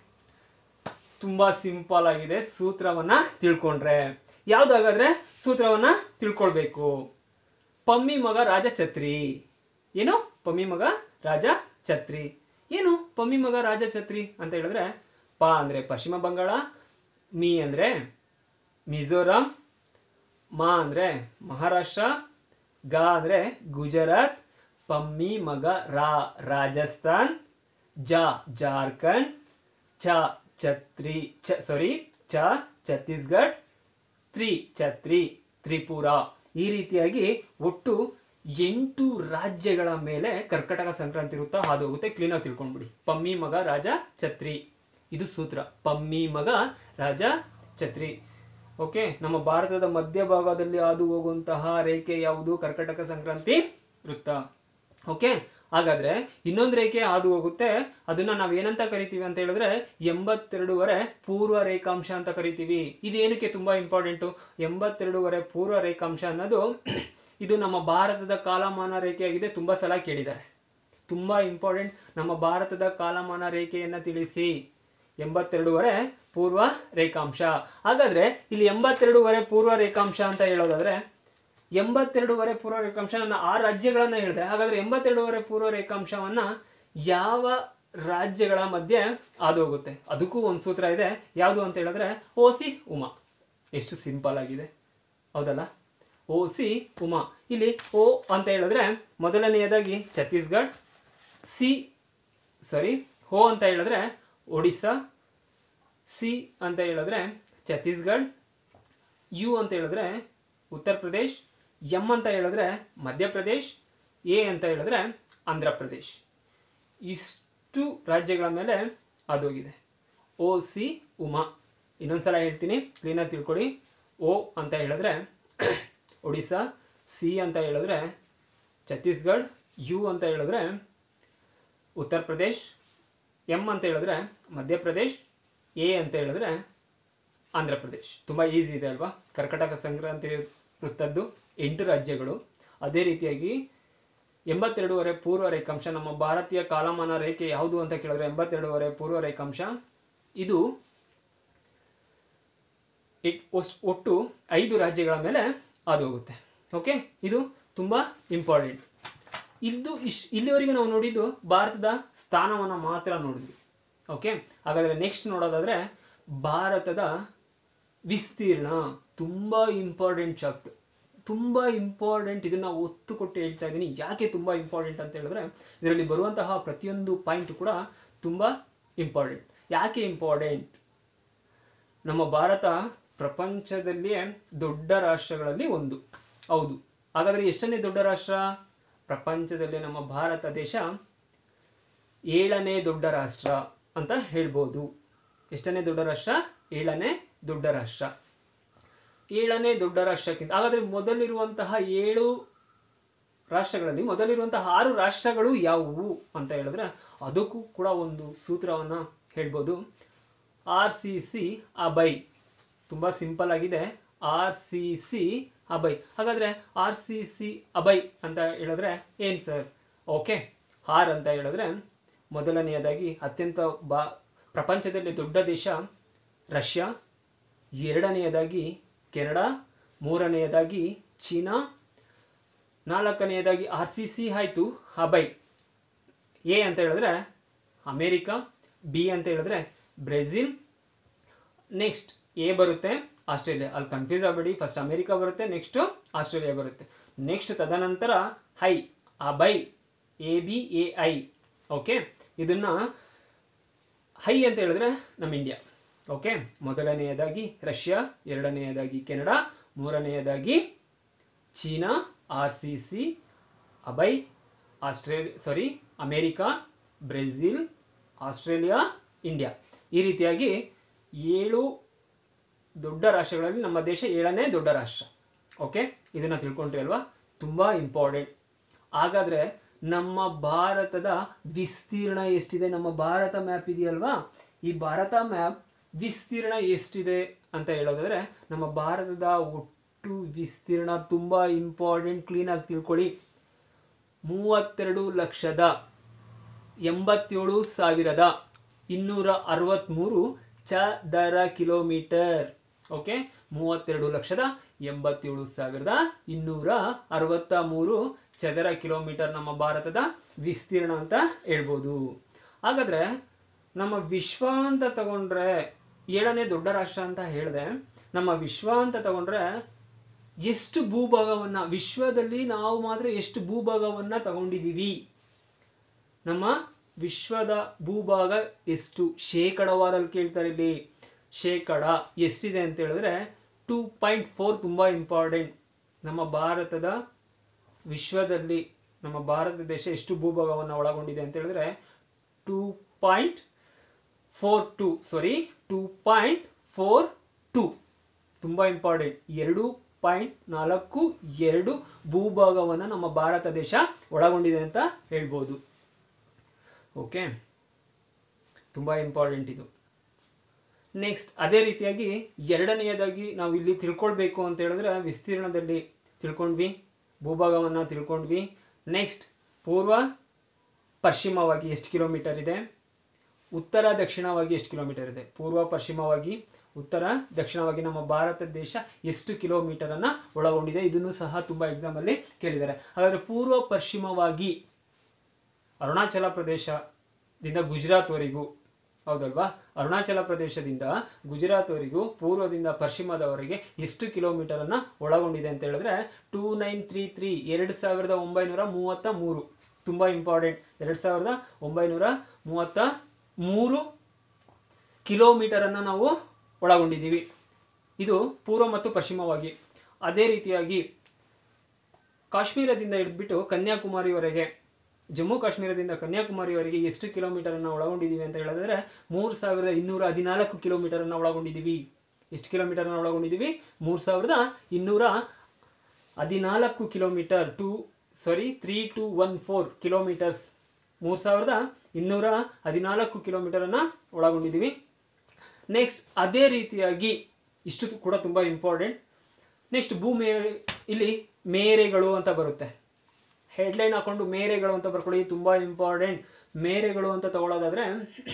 [SPEAKER 1] ತುಂಬ ಸಿಂಪಲ್ ಆಗಿದೆ. ಸೂತ್ರವನ್ನು ತಿಳ್ಕೊಂಡ್ರೆ ಯಾವುದಾಗಾದ್ರೆ ಸೂತ್ರವನ್ನು ತಿಳ್ಕೊಳ್ಬೇಕು. ಪಮ್ಮಿ ಮಗ ರಾಜ ಛತ್ರಿ. ಏನು ಪಮ್ಮಿ ಮಗ ರಾಜ ಛತ್ರಿ? ಏನು ಪಮ್ಮಿ ಮಗ ರಾಜ ಛತ್ರಿ ಅಂತ ಹೇಳಿದ್ರೆ ಪ ಅಂದರೆ ಪಶ್ಚಿಮ ಬಂಗಾಳ, ಮೀ ಅಂದರೆ ಮಿಜೋರಾಂ, ಮಾ ಅಂದರೆ ಮಹಾರಾಷ್ಟ್ರ, ಗ ಅಂದರೆ ಗುಜರಾತ್, ಪಮ್ಮಿ ಮಗ ರಾ ರಾಜಸ್ಥಾನ್, ಜ ಜಾರ್ಖಂಡ್, ಚ ಛತ್ರಿ ಚ ಸಾರಿ ಚ ಛತ್ತೀಸ್ಗಢ, ತ್ರಿ ಛತ್ರಿ ತ್ರಿಪುರ. ಈ ರೀತಿಯಾಗಿ ಒಟ್ಟು ಎಂಟು ರಾಜ್ಯಗಳ ಮೇಲೆ ಕರ್ಕಟಕ ಸಂಕ್ರಾಂತಿ ವೃತ್ತ ಹಾದು ಹೋಗುತ್ತೆ. ಕ್ಲೀನಾಗಿ ತಿಳ್ಕೊಂಡ್ಬಿಡಿ. ಪಮ್ಮಿ ಮಗ ರಾಜ ಛತ್ರಿ, ಇದು ಸೂತ್ರ. ಪಮ್ಮಿ ಮಗ ರಾಜ ಛತ್ರಿ. ಓಕೆ, ನಮ್ಮ ಭಾರತದ ಮಧ್ಯಭಾಗದಲ್ಲಿ ಹಾದು ಹೋಗುವಂತಹ ರೇಖೆ ಯಾವುದು? ಕರ್ಕಟಕ ಸಂಕ್ರಾಂತಿ ವೃತ್ತ. ಓಕೆ, ಹಾಗಾದರೆ ಇನ್ನೊಂದು ರೇಖೆ ಹಾದು ಹೋಗುತ್ತೆ. ಅದನ್ನು ನಾವು ಏನಂತ ಕರಿತೀವಿ ಅಂತ ಹೇಳಿದ್ರೆ ಎಂಬತ್ತೆರಡೂವರೆ ಪೂರ್ವ ರೇಖಾಂಶ ಅಂತ ಕರಿತೀವಿ. ಇದೇನಕ್ಕೆ ತುಂಬ ಇಂಪಾರ್ಟೆಂಟು? ಎಂಬತ್ತೆರಡೂವರೆ ಪೂರ್ವ ರೇಖಾಂಶ ಅನ್ನೋದು ಇದು ನಮ್ಮ ಭಾರತದ ಕಾಲಮಾನ ರೇಖೆಯಾಗಿದೆ. ತುಂಬ ಸಲ ಕೇಳಿದ್ದಾರೆ. ತುಂಬ ಇಂಪಾರ್ಟೆಂಟ್. ನಮ್ಮ ಭಾರತದ ಕಾಲಮಾನ ರೇಖೆಯನ್ನು ತಿಳಿಸಿ. ಎಂಬತ್ತೆರಡೂವರೆ ಪೂರ್ವ ರೇಖಾಂಶ. ಹಾಗಾದರೆ ಇಲ್ಲಿ ಎಂಬತ್ತೆರಡೂವರೆ ಪೂರ್ವ ರೇಖಾಂಶ ಅಂತ ಹೇಳೋದಾದರೆ ಎಂಬತ್ತೆರಡೂವರೆ ಪೂರ್ವ ರೇಖಾಂಶ ನನ್ನ ಆ ರಾಜ್ಯಗಳನ್ನು ಹೇಳಿದೆ. ಹಾಗಾದರೆ ಎಂಬತ್ತೆರಡೂವರೆ ಪೂರ್ವ ರೇಖಾಂಶವನ್ನು ಯಾವ ರಾಜ್ಯಗಳ ಮಧ್ಯೆ ಹಾದು ಹೋಗುತ್ತೆ. ಅದಕ್ಕೂ ಒಂದು ಸೂತ್ರ ಇದೆ, ಯಾವುದು ಅಂತ ಹೇಳಿದ್ರೆ ಓ ಸಿ ಉಮಾ. ಎಷ್ಟು ಸಿಂಪಲ್ ಆಗಿದೆ ಹೌದಲ್ಲ. O C Uma. ಇಲ್ಲಿ ಓ ಅಂತ ಹೇಳಿದ್ರೆ ಮೊದಲನೆಯದಾಗಿ ಛತ್ತೀಸ್ಗಢ, ಸಿ ಸಾರಿ ಓ ಅಂತ ಹೇಳಿದ್ರೆ ಒಡಿಸ್ಸಾ, ಸಿ ಅಂತ ಹೇಳಿದ್ರೆ ಛತ್ತೀಸ್ಗಢ, ಯು ಅಂತ ಹೇಳಿದ್ರೆ ಉತ್ತರ ಪ್ರದೇಶ್, ಎಂ ಅಂತ ಹೇಳಿದ್ರೆ ಮಧ್ಯಪ್ರದೇಶ್, ಎ ಅಂತ ಹೇಳಿದ್ರೆ ಆಂಧ್ರ ಪ್ರದೇಶ್. ಇಷ್ಟು ರಾಜ್ಯಗಳ ಮೇಲೆ ಅದೋಗಿದೆ ಓ ಸಿ ಉಮಾ. ಇನ್ನೊಂದ್ಸಲ ಹೇಳ್ತೀನಿ, ಕ್ಲೀನಾಗಿ ತಿಳ್ಕೊಳ್ಳಿ. ಓ ಅಂತ ಹೇಳಿದ್ರೆ ಒಡಿಸ್ಸಾ, ಸಿ ಅಂತ ಹೇಳಿದ್ರೆ ಛತ್ತೀಸ್ಗಢ, ಯು ಅಂತ ಹೇಳಿದ್ರೆ ಉತ್ತರ ಪ್ರದೇಶ್, ಎಂ ಅಂತ ಹೇಳಿದ್ರೆ ಮಧ್ಯಪ್ರದೇಶ್, ಎ ಅಂತ ಹೇಳಿದ್ರೆ ಆಂಧ್ರ ಪ್ರದೇಶ್. ತುಂಬ ಈಸಿ ಇದೆ ಅಲ್ವಾ. ಕರ್ನಾಟಕ ಸಂಕ್ರಾಂತಿ ವೃತ್ತದ್ದು ಎಂಟು ರಾಜ್ಯಗಳು. ಅದೇ ರೀತಿಯಾಗಿ ಎಂಬತ್ತೆರಡೂವರೆ ಪೂರ್ವ ರೇಖಾಂಶ, ನಮ್ಮ ಭಾರತೀಯ ಕಾಲಮಾನ ರೇಖೆ ಯಾವುದು ಅಂತ ಕೇಳಿದ್ರೆ ಎಂಬತ್ತೆರಡೂವರೆ ಪೂರ್ವ ರೇಖಾಂಶ. ಇದು ಇಟ್ ಒಟ್ಟು ಐದು ರಾಜ್ಯಗಳ ಮೇಲೆ ಅದು ಹೋಗುತ್ತೆ. ಓಕೆ, ಇದು ತುಂಬ ಇಂಪಾರ್ಟೆಂಟ್. ಇದು ಇಶ್ ಇಲ್ಲಿವರೆಗೂ ನಾವು ನೋಡಿದ್ದು ಭಾರತದ ಸ್ಥಾನವನ್ನು ಮಾತ್ರ ನೋಡಿದ್ವಿ. ಓಕೆ, ಹಾಗಾದರೆ ನೆಕ್ಸ್ಟ್ ನೋಡೋದಾದರೆ ಭಾರತದ ವಿಸ್ತೀರ್ಣ. ತುಂಬ ಇಂಪಾರ್ಟೆಂಟ್ ಚಾಪ್ಟರ್, ತುಂಬ ಇಂಪಾರ್ಟೆಂಟ್. ಇದನ್ನು ಒತ್ತು ಕೊಟ್ಟು ಹೇಳ್ತಾ ಇದ್ದೀನಿ. ಯಾಕೆ ತುಂಬ ಇಂಪಾರ್ಟೆಂಟ್ ಅಂತ ಹೇಳಿದ್ರೆ ಇದರಲ್ಲಿ ಬರುವಂತಹ ಪ್ರತಿಯೊಂದು ಪಾಯಿಂಟ್ ಕೂಡ ತುಂಬ ಇಂಪಾರ್ಟೆಂಟ್. ಯಾಕೆ ಇಂಪಾರ್ಟೆಂಟ್? ನಮ್ಮ ಭಾರತ ಪ್ರಪಂಚದಲ್ಲಿಯೇ ದೊಡ್ಡ ರಾಷ್ಟ್ರಗಳಲ್ಲಿ ಒಂದು. ಹೌದು. ಹಾಗಾದರೆ ಎಷ್ಟನೇ ದೊಡ್ಡ ರಾಷ್ಟ್ರ? ಪ್ರಪಂಚದಲ್ಲಿ ನಮ್ಮ ಭಾರತ ದೇಶ ಏಳನೇ ದೊಡ್ಡ ರಾಷ್ಟ್ರ ಅಂತ ಹೇಳ್ಬೋದು. ಎಷ್ಟನೇ ದೊಡ್ಡ ರಾಷ್ಟ್ರ? ಏಳನೇ ದೊಡ್ಡ ರಾಷ್ಟ್ರ. ಏಳನೇ ದೊಡ್ಡ ರಾಷ್ಟ್ರಕ್ಕಿಂತ ಹಾಗಾದರೆ ಮೊದಲಿರುವಂತಹ ಏಳು ರಾಷ್ಟ್ರಗಳಲ್ಲಿ ಮೊದಲಿರುವಂತಹ ಆರು ರಾಷ್ಟ್ರಗಳು ಯಾವುವು ಅಂತ ಹೇಳಿದ್ರೆ ಅದಕ್ಕೂ ಕೂಡ ಒಂದು ಸೂತ್ರವನ್ನು ಹೇಳ್ಬೋದು. ಆರ್ ಸಿ ಸಿ ಅಬೈ. ತುಂಬ ಸಿಂಪಲ್ ಆಗಿದೆ. ಆರ್ ಸಿ ಸಿ ಅಬೈ. ಹಾಗಾದರೆ ಆರ್ ಸಿ ಸಿ ಅಬೈ ಅಂತ ಹೇಳಿದ್ರೆ ಏನು ಸರ್? ಓಕೆ, ಆರ್ ಅಂತ ಹೇಳಿದ್ರೆ ಮೊದಲನೆಯದಾಗಿ ಅತ್ಯಂತ ಬಾ ಪ್ರಪಂಚದಲ್ಲಿ ದೊಡ್ಡ ದೇಶ ರಷ್ಯಾ, ಎರಡನೆಯದಾಗಿ ಕೆನಡಾ, ಮೂರನೆಯದಾಗಿ ಚೀನಾ, ನಾಲ್ಕನೆಯದಾಗಿ ಆರ್ ಸಿ ಸಿ ಆಯಿತು. ಅಬೈ ಎ ಅಂತ ಹೇಳಿದ್ರೆ ಅಮೇರಿಕಾ, ಬಿ ಅಂತ ಹೇಳಿದ್ರೆ ಬ್ರೆಜಿಲ್, ನೆಕ್ಸ್ಟ್ ಎ ಬರುತ್ತೆ ಆಸ್ಟ್ರೇಲಿಯಾ. ಅಲ್ಲಿ ಕನ್ಫ್ಯೂಸ್ ಆಗಬೇಡಿ, ಫಸ್ಟ್ ಅಮೇರಿಕಾ ಬರುತ್ತೆ, ನೆಕ್ಸ್ಟು ಆಸ್ಟ್ರೇಲಿಯಾ ಬರುತ್ತೆ. ನೆಕ್ಸ್ಟ್ ತದನಂತರ ಹೈ ಅಬೈ, A B A I. Okay, ಇದನ್ನು ಹೈ ಅಂತ ಹೇಳಿದ್ರೆ ನಮ್ಮ ಇಂಡಿಯಾ. ಓಕೆ, ಮೊದಲನೆಯದಾಗಿ ರಷ್ಯಾ, ಎರಡನೆಯದಾಗಿ ಕೆನಡಾ, ಮೂರನೆಯದಾಗಿ ಚೀನಾ, ಆರ್ ಸಿ ಸಿ ಅಬೈ, Australia sorry America, Brazil, Australia, India. ಈ ರೀತಿಯಾಗಿ ಏಳು ದೊಡ್ಡ ರಾಷ್ಟ್ರಗಳಲ್ಲಿ ನಮ್ಮ ದೇಶ ಏಳನೇ ದೊಡ್ಡ ರಾಷ್ಟ್ರ. ಓಕೆ, ಇದನ್ನು ತಿಳ್ಕೊಂಡ್ರಿ ಅಲ್ವಾ? ತುಂಬ ಇಂಪಾರ್ಟೆಂಟ್. ಹಾಗಾದರೆ ನಮ್ಮ ಭಾರತದ ವಿಸ್ತೀರ್ಣ ಎಷ್ಟಿದೆ? ನಮ್ಮ ಭಾರತ ಮ್ಯಾಪ್ ಇದೆಯಲ್ವಾ, ಈ ಭಾರತ ಮ್ಯಾಪ್ ವಿಸ್ತೀರ್ಣ ಎಷ್ಟಿದೆ ಅಂತ ಹೇಳೋದಾದರೆ ನಮ್ಮ ಭಾರತದ ಒಟ್ಟು ವಿಸ್ತೀರ್ಣ ತುಂಬ ಇಂಪಾರ್ಟೆಂಟ್. ಕ್ಲೀನಾಗಿ ತಿಳ್ಕೊಳ್ಳಿ. ಮೂವತ್ತೆರಡು ಲಕ್ಷದ ಎಂಬತ್ತೇಳು ಸಾವಿರದ ಇನ್ನೂರ ಅರವತ್ತ್ಮೂರು ಚದರ ಕಿಲೋಮೀಟರ್. ಓಕೆ, ಮೂವತ್ತೆರಡು ಲಕ್ಷದ ಎಂಬತ್ತೇಳು ಸಾವಿರದ ಇನ್ನೂರ ಅರವತ್ತ ಮೂರು ಚದರ ಕಿಲೋಮೀಟರ್ ನಮ್ಮ ಭಾರತದ ವಿಸ್ತೀರ್ಣ ಅಂತ ಹೇಳ್ಬೋದು. ಹಾಗಾದರೆ ನಮ್ಮ ವಿಶ್ವ ಅಂತ ತಗೊಂಡ್ರೆ ಏಳನೇ ದೊಡ್ಡ ರಾಷ್ಟ್ರ ಅಂತ ಹೇಳಿದೆ. ನಮ್ಮ ವಿಶ್ವ ಅಂತ ತಗೊಂಡ್ರೆ ಎಷ್ಟು ಭೂಭಾಗವನ್ನು ವಿಶ್ವದಲ್ಲಿ ನಾವು ಮಾತ್ರ ಎಷ್ಟು ಭೂಭಾಗವನ್ನು ತಗೊಂಡಿದ್ದೀವಿ? ನಮ್ಮ ವಿಶ್ವದ ಭೂಭಾಗ ಎಷ್ಟು ಶೇಕಡವಾರಲ್ಲಿ ಕೇಳ್ತಾರೆ ಇಲ್ಲಿ. ಶೇಕಡ ಎಷ್ಟಿದೆ ಅಂತ ಹೇಳಿದ್ರೆ ಟೂ ಪಾಯಿಂಟ್ ಫೋರ್. ತುಂಬ ಇಂಪಾರ್ಟೆಂಟ್. ನಮ್ಮ ಭಾರತದ ವಿಶ್ವದಲ್ಲಿ ನಮ್ಮ ಭಾರತ ದೇಶ ಎಷ್ಟು ಭೂಭಾಗವನ್ನು ಒಳಗೊಂಡಿದೆ ಅಂತ ಹೇಳಿದ್ರೆ two point four two sorry two point four two. ತುಂಬ ಇಂಪಾರ್ಟೆಂಟ್. ಎರಡು ಪಾಯಿಂಟ್ ನಾಲ್ಕು ಎರಡು ಭೂಭಾಗವನ್ನು ನಮ್ಮ ಭಾರತ ದೇಶ ಒಳಗೊಂಡಿದೆ ಅಂತ ಹೇಳ್ಬೋದು. ಓಕೆ, ತುಂಬ ಇಂಪಾರ್ಟೆಂಟ್ ಇದು. ನೆಕ್ಸ್ಟ್ ಅದೇ ರೀತಿಯಾಗಿ ಎರಡನೆಯದಾಗಿ ನಾವು ಇಲ್ಲಿ ತಿಳ್ಕೊಳ್ಬೇಕು ಅಂತ ಹೇಳಿದ್ರೆ ವಿಸ್ತೀರ್ಣದಲ್ಲಿ ತಿಳ್ಕೊಂಡ್ವಿ, ಭೂಭಾಗವನ್ನು ತಿಳ್ಕೊಂಡ್ವಿ. ನೆಕ್ಸ್ಟ್ ಪೂರ್ವ ಪಶ್ಚಿಮವಾಗಿ ಎಷ್ಟು ಕಿಲೋಮೀಟರ್ ಇದೆ, ಉತ್ತರ ದಕ್ಷಿಣವಾಗಿ ಎಷ್ಟು ಕಿಲೋಮೀಟರ್ ಇದೆ. ಪೂರ್ವ ಪಶ್ಚಿಮವಾಗಿ ಉತ್ತರ ದಕ್ಷಿಣವಾಗಿ ನಮ್ಮ ಭಾರತ ದೇಶ ಎಷ್ಟು ಕಿಲೋಮೀಟರನ್ನು ಒಳಗೊಂಡಿದೆ, ಇದನ್ನು ಸಹ ತುಂಬ ಎಕ್ಸಾಮಲ್ಲಿ ಕೇಳಿದ್ದಾರೆ. ಹಾಗಾದರೆ ಪೂರ್ವ ಪಶ್ಚಿಮವಾಗಿ ಅರುಣಾಚಲ ಪ್ರದೇಶ ದಿಂದ ಗುಜರಾತ್ವರೆಗೂ, ಹೌದಲ್ವಾ? ಅರುಣಾಚಲ ಪ್ರದೇಶದಿಂದ ಗುಜರಾತ್ವರೆಗೂ ಪೂರ್ವದಿಂದ ಪಶ್ಚಿಮದವರೆಗೆ ಎಷ್ಟು ಕಿಲೋಮೀಟರನ್ನು ಒಳಗೊಂಡಿದೆ ಅಂತ ಹೇಳಿದ್ರೆ ಟೂ ನೈನ್ ತ್ರೀ ತ್ರೀ ಎರಡು ಸಾವಿರದ ಒಂಬೈನೂರ ಮೂವತ್ತ ಮೂರು ತುಂಬ ಇಂಪಾರ್ಟೆಂಟ್. ಎರಡು ಸಾವಿರದ ಒಂಬೈನೂರ ಮೂವತ್ತ ಮೂರು ಕಿಲೋಮೀಟರನ್ನು ನಾವು ಒಳಗೊಂಡಿದ್ದೀವಿ. ಇದು ಪೂರ್ವ ಮತ್ತು ಪಶ್ಚಿಮವಾಗಿ. ಅದೇ ರೀತಿಯಾಗಿ ಕಾಶ್ಮೀರದಿಂದ ಹಿಡಿದ್ಬಿಟ್ಟು ಕನ್ಯಾಕುಮಾರಿವರೆಗೆ, ಜಮ್ಮು ಕಾಶ್ಮೀರದಿಂದ ಕನ್ಯಾಕುಮಾರಿವರೆಗೆ ಎಷ್ಟು ಕಿಲೋಮೀಟರನ್ನು ಒಳಗೊಂಡಿದ್ದೀವಿ ಅಂತ ಹೇಳಿದ್ರೆ ಮೂರು ಸಾವಿರದ ಇನ್ನೂರ ಹದಿನಾಲ್ಕು ಕಿಲೋಮೀಟರನ್ನು ಒಳಗೊಂಡಿದ್ದೀವಿ. ಎಷ್ಟು ಕಿಲೋಮೀಟರನ್ನು ಒಳಗೊಂಡಿದ್ದೀವಿ? ಮೂರು ಸಾವಿರದ ಇನ್ನೂರ ಹದಿನಾಲ್ಕು kilometre two sorry three two one four kilometres ಮೂರು ಸಾವಿರದ ಇನ್ನೂರ ಹದಿನಾಲ್ಕು ಕಿಲೋಮೀಟರನ್ನು ಒಳಗೊಂಡಿದ್ದೀವಿ. ನೆಕ್ಸ್ಟ್ ಅದೇ ರೀತಿಯಾಗಿ ಇಷ್ಟು ಕೂಡ ತುಂಬ ಇಂಪಾರ್ಟೆಂಟ್. ನೆಕ್ಸ್ಟ್ ಭೂಮಿ, ಇಲ್ಲಿ ಮೇರೆಗಳು ಅಂತ ಬರುತ್ತೆ. ಹೆಡ್ಲೈನ್ ಹಾಕೊಂಡು ಮೇರೆಗಳು ಅಂತ ಬರ್ಕೊಳ್ಳಿ, ತುಂಬ ಇಂಪಾರ್ಟೆಂಟ್. ಮೇರೆಗಳು ಅಂತ ತಗೊಳ್ಳೋದಾದರೆ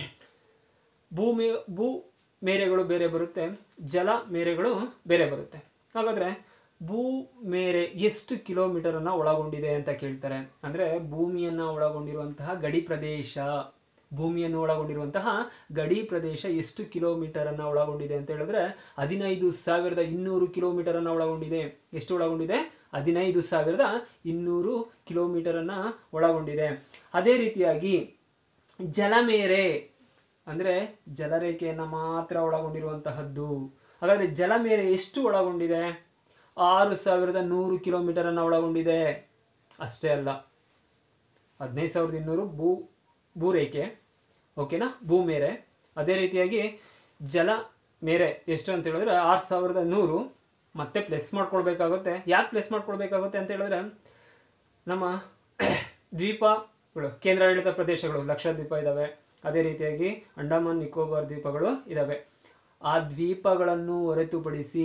[SPEAKER 1] ಭೂಮಿ ಭೂ ಮೇರೆಗಳು ಬೇರೆ ಬರುತ್ತೆ, ಜಲ ಮೇರೆಗಳು ಬೇರೆ ಬರುತ್ತೆ. ಹಾಗಾದರೆ ಭೂ ಮೇರೆ ಎಷ್ಟು ಕಿಲೋಮೀಟರನ್ನು ಒಳಗೊಂಡಿದೆ ಅಂತ ಕೇಳ್ತಾರೆ. ಅಂದರೆ ಭೂಮಿಯನ್ನು ಒಳಗೊಂಡಿರುವಂತಹ ಗಡಿ ಪ್ರದೇಶ, ಭೂಮಿಯನ್ನು ಒಳಗೊಂಡಿರುವಂತಹ ಗಡಿ ಪ್ರದೇಶ ಎಷ್ಟು ಕಿಲೋಮೀಟರನ್ನು ಒಳಗೊಂಡಿದೆ ಅಂತ ಹೇಳಿದ್ರೆ ಹದಿನೈದು ಸಾವಿರದ ಇನ್ನೂರು ಕಿಲೋಮೀಟರನ್ನು ಒಳಗೊಂಡಿದೆ. ಎಷ್ಟು ಒಳಗೊಂಡಿದೆ? ಹದಿನೈದು ಸಾವಿರದ ಇನ್ನೂರು ಕಿಲೋಮೀಟರನ್ನು ಒಳಗೊಂಡಿದೆ. ಅದೇ ರೀತಿಯಾಗಿ ಜಲಮೇರೆ ಅಂದರೆ ಜಲರೇಖೆಯನ್ನು ಮಾತ್ರ ಒಳಗೊಂಡಿರುವಂತಹದ್ದು. ಹಾಗಾದರೆ ಜಲಮೇರೆ ಎಷ್ಟು ಒಳಗೊಂಡಿದೆ? ಆರು ಸಾವಿರದ ನೂರು ಕಿಲೋಮೀಟರನ್ನು ಒಳಗೊಂಡಿದೆ. ಅಷ್ಟೇ ಅಲ್ಲ, ಹದಿನೈದು ಸಾವಿರದ ಇನ್ನೂರು ಭೂ ಭೂರೇಖೆ, ಓಕೆನಾ, ಭೂಮೇರೆ. ಅದೇ ರೀತಿಯಾಗಿ ಜಲ ಮೇರೆ ಎಷ್ಟು ಅಂತ ಹೇಳಿದ್ರೆ ಆರು ಸಾವಿರದ ನೂರು ಮತ್ತೆ ಪ್ಲಸ್ ಮಾಡ್ಕೊಳ್ಬೇಕಾಗುತ್ತೆ. ಯಾಕೆ ಪ್ಲಸ್ ಮಾಡ್ಕೊಳ್ಬೇಕಾಗುತ್ತೆ ಅಂತ ಹೇಳಿದ್ರೆ ನಮ್ಮ ದ್ವೀಪಗಳು, ಕೇಂದ್ರಾಡಳಿತ ಪ್ರದೇಶಗಳು, ಲಕ್ಷದ್ವೀಪ ಇದ್ದಾವೆ. ಅದೇ ರೀತಿಯಾಗಿ ಅಂಡಮಾನ್ ನಿಕೋಬಾರ್ ದ್ವೀಪಗಳು ಇದ್ದಾವೆ. ಆ ದ್ವೀಪಗಳನ್ನು ಹೊರತುಪಡಿಸಿ